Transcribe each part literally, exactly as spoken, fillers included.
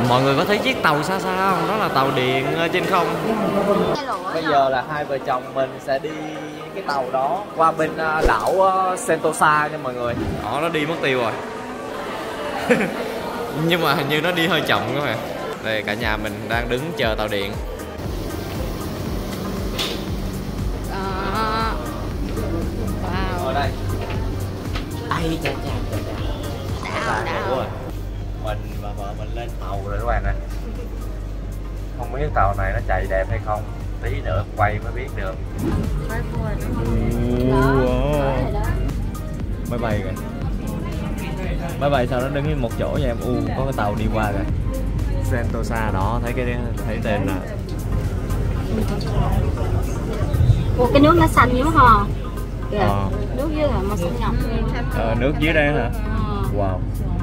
Mọi người có thấy chiếc tàu xa xa không? Đó là tàu điện trên không. Bây giờ là hai vợ chồng mình sẽ đi cái tàu đó qua bên đảo Sentosa nha mọi người. Đó, nó đi mất tiêu rồi. Nhưng mà hình như nó đi hơi chậm các bạn. Đây cả nhà mình đang đứng chờ tàu điện. Đó. Wow. Ở đây. Ai chà chà chà chà. Đảo, đảo. Mình và vợ mình lên tàu rồi các bạn ơi. Không biết tàu này nó chạy đẹp hay không, tí nữa quay mới biết được. Máy bay kìa. Máy bay sao nó đứng yên một chỗ vậy em? U có cái tàu đi qua rồi. Sentosa đó, thấy cái thấy tên là. Ủa, cái nước nó xanh giống hò. Kìa. Ờ. Nước dưới là màu xanh ngọc. Ờ, nước dưới đây hả? Ờ. Wow.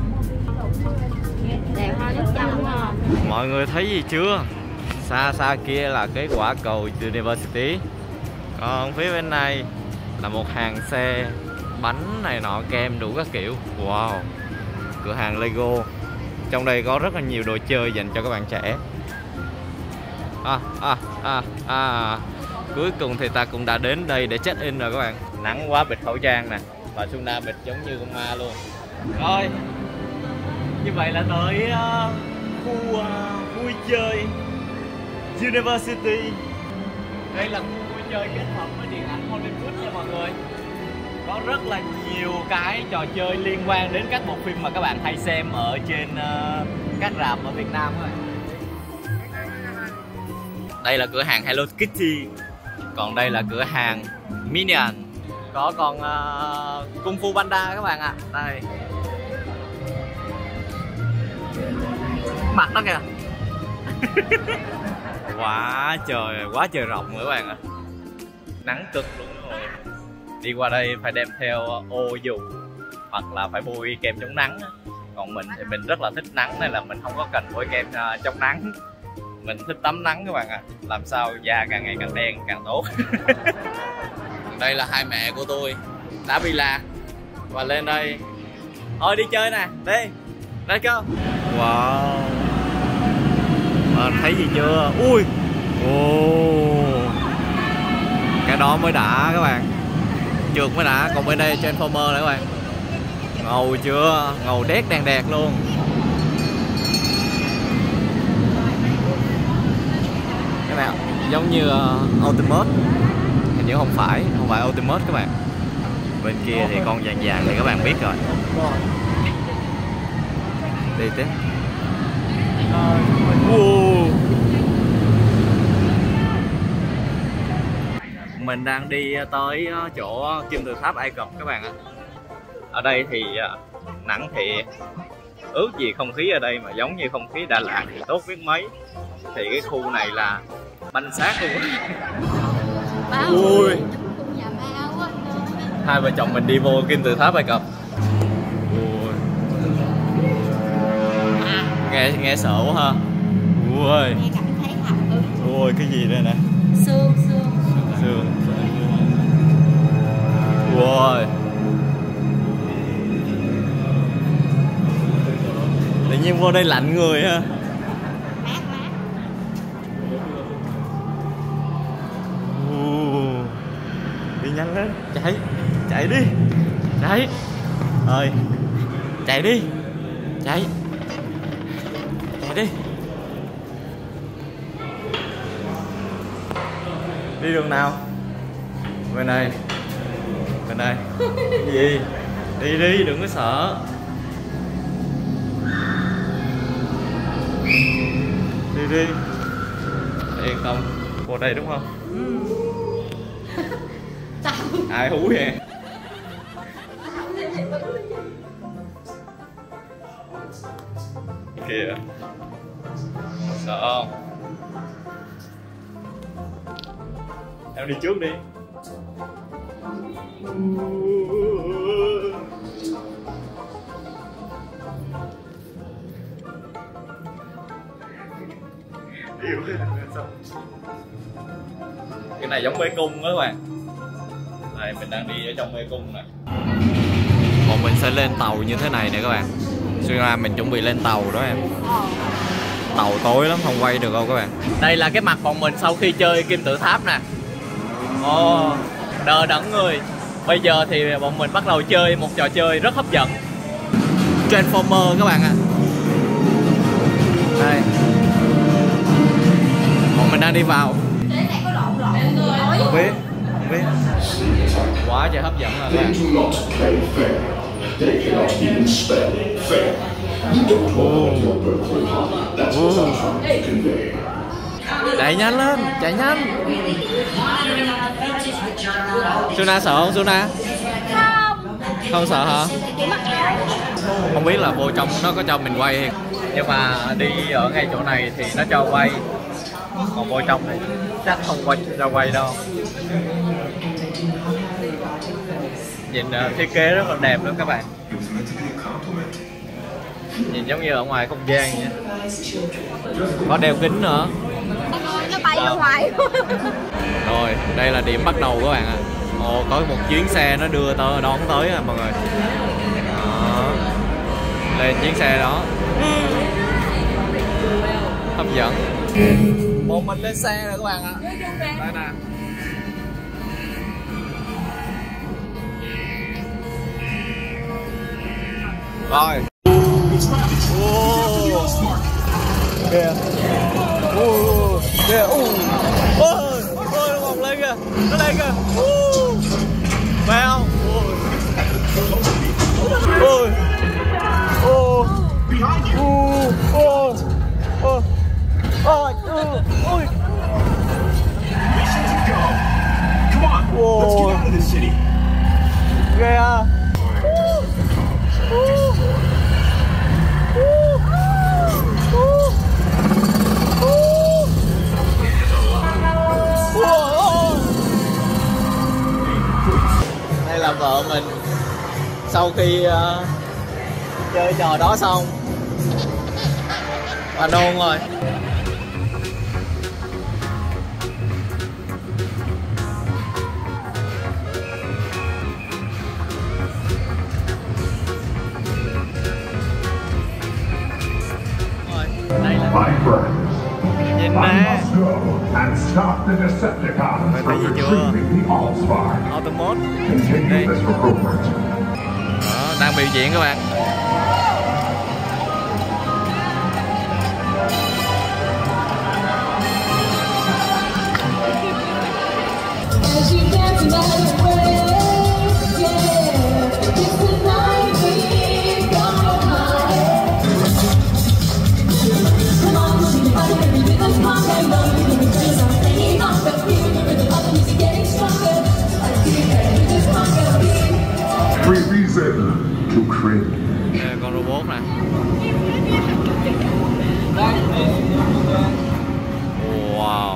Đẹp hoa nước trong đúng không? Mọi người thấy gì chưa? Xa xa kia là cái quả cầu University. Còn phía bên này là một hàng xe bánh này nọ, kem đủ các kiểu. Wow. Cửa hàng Lego. Trong đây có rất là nhiều đồ chơi dành cho các bạn trẻ. À, à, à, à. Cuối cùng thì ta cũng đã đến đây để check in rồi các bạn. Nắng quá bịt khẩu trang nè. Và Suna bịt giống như con ma luôn. Rồi. Như vậy là tới uh, khu uh, vui chơi University. Đây là khu vui chơi kết hợp với điện ảnh Hollywood nha mọi người. Có rất là nhiều cái trò chơi liên quan đến các bộ phim mà các bạn hay xem ở trên uh, các rạp ở Việt Nam thôi. Đây là cửa hàng Hello Kitty. Còn đây là cửa hàng Minion. Có con uh, Kung Fu Panda các bạn ạ. À. Đây. Mặt đó kìa. Quá trời, quá trời rộng các bạn ạ. À. Nắng cực luôn rồi. Đi qua đây phải đem theo ô dù hoặc là phải bôi kem chống nắng. Còn mình thì mình rất là thích nắng nên là mình không có cần bôi kem chống nắng. Mình thích tắm nắng các bạn ạ. À. Làm sao da càng ngày càng đen càng tốt. Đây là hai mẹ của tôi đã bị lạc và lên đây. Thôi đi chơi nè, đi. Đây cơ. Wow. Mà thấy gì chưa? Ui. Oh. Cái đó mới đã các bạn. Trượt mới đã. Còn bên đây Transformer này các bạn. Ngầu chưa? Ngầu đét đen đẹp luôn. Các bạn giống như uh, Ultimate. Hình như không phải, không phải Ultimate các bạn. Bên kia thì con vàng vàng thì các bạn biết rồi. Đi tiếp. Wow. Mình đang đi tới chỗ kim tự tháp Ai Cập các bạn ạ. Ở đây thì nắng thì ước gì không khí ở đây mà giống như không khí Đà Lạt thì tốt biết mấy. Thì cái khu này là banh xác luôn. Ui. Hai vợ chồng mình đi vô kim tự tháp Ai Cập. Ui. Nghe nghe sợ quá ha. Ui. Nghe cảm thấy hào hứng. Ui cái gì đây nè? Xương xương. Xương. Ui. Tự nhiên vô đây lạnh người ha. Mát mát. Uh, đi nhanh lên, chạy, chạy đi, chạy, ơi, chạy đi, chạy, chạy đi, đi đường nào? Bên này, bên đây, gì? Đi đi, đừng có sợ. Đi đi. Yên tâm. Vô đây đúng không? Ai hú vậy? Kìa. Sợ không? Em đi trước đi. Cái này giống mê cung đó các bạn. Đây mình đang đi ở trong mê cung này. Bọn mình sẽ lên tàu như thế này nè các bạn. Suy ra mình chuẩn bị lên tàu đó em. Tàu tối lắm, không quay được đâu các bạn. Đây là cái mặt bọn mình sau khi chơi kim tự tháp nè. Ồ, oh, đờ đẫn người. Bây giờ thì bọn mình bắt đầu chơi một trò chơi rất hấp dẫn, Transformer các bạn ạ. Đây, bọn mình đang đi vào. Không biết, không biết. Quá trời hấp dẫn rồi các bạn. Chạy nhanh lên, chạy nhanh. Suna sợ không Suna? Không. Không sợ hả? Không biết là vô trong nó có cho mình quay hay không? Nhưng mà đi ở ngay chỗ này thì nó cho quay. Còn vô trong thì chắc không quay cho quay đâu. Nhìn uh, thiết kế rất là đẹp luôn các bạn. Nhìn giống như ở ngoài không gian vậy. Có đeo kính nữa. Nó bay ra ngoài. Rồi, đây là điểm bắt đầu các bạn ạ. Ồ, có một chuyến xe nó đưa tớ đón tới à mọi người. Đó. Lên chuyến xe đó. Hấp dẫn. Một mình lên xe rồi các bạn ạ. Đây nè. Rồi. Wow. Kìa. Wow. Kìa. Ôi. Ôi, ôi nó vòng lên kìa. Nó lên kìa. Về không? Ôi. Ôi. Ôi. Ôi. Ôi. Ôi. Ôi. Ôi. Ghê à. Đây là vợ mình sau khi uh, chơi trò đó xong và nôn rồi. My friends, Nhìn I nè. must go and stop the Decepticons Mày thấy from gì chưa? retrieving the Allspark. Automod. Continue Đây. this recruitment. Đó, đang biểu diễn các bạn. Free reason to cringe. Đây là con robot nè. Wow.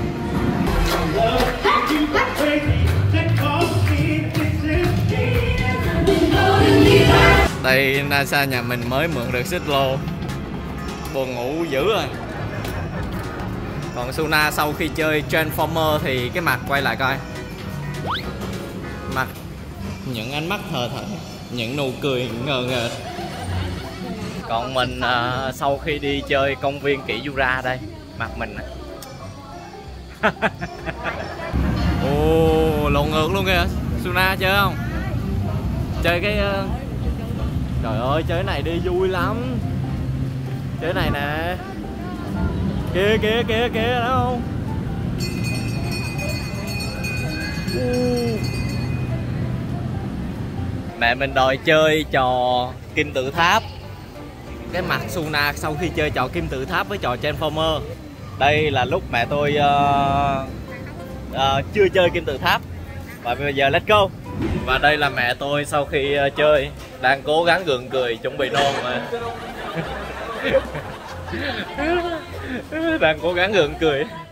Đây NASA nhà mình mới mượn được xích lô. Buồn ngủ dữ rồi. Còn Suna sau khi chơi Transformer thì cái mặt quay lại coi. Mặt những ánh mắt thờ thẫn, những nụ cười ngờ ngợ. Còn mình uh, sau khi đi chơi công viên Kỷ Jura đây, mặt mình nè. Ồ, lộn ngược luôn kìa. Suna chơi không? Chơi cái uh... trời ơi, chơi cái này đi vui lắm. Chơi cái này nè. Kìa kìa kìa kìa đó không? Uh. Mẹ mình đòi chơi trò kim tự tháp. Cái mặt Suna sau khi chơi trò kim tự tháp với trò Transformer. Đây là lúc mẹ tôi uh, uh, chưa chơi kim tự tháp. Và bây giờ let's go. Và đây là mẹ tôi sau khi uh, chơi. Đang cố gắng gượng cười chuẩn bị nôn mà. Đang cố gắng gượng cười.